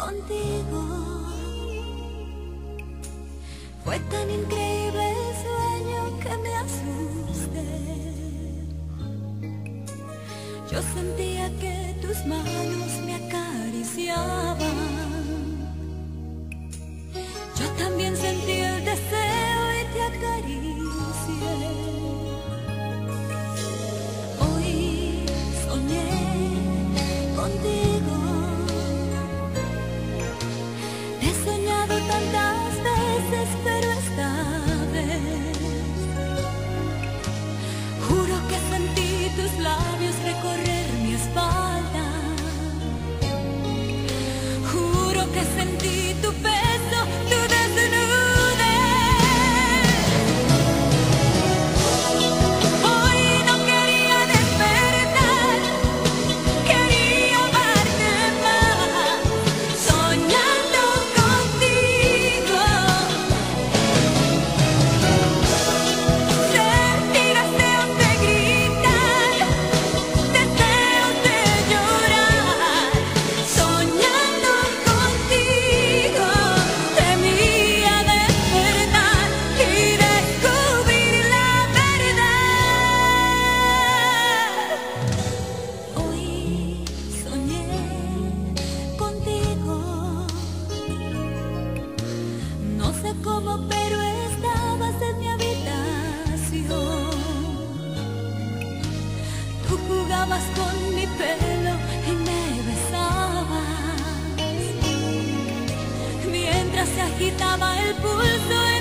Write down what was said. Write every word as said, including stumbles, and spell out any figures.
contigo. Fue tan increíble el sueño que me asusté. Yo sentía que tus manos me acariciaban. Yo también sentí el deseo y te acaricié. Hoy soñé contigo. Te he soñado tantas veces, pero esta vez juro que sentí tus labios recorrer mi espalda. Juro que sentí tu peso, tu cómo, pero estabas en mi habitación. Tú jugabas con mi pelo y me besabas mientras se agitaba el pulso.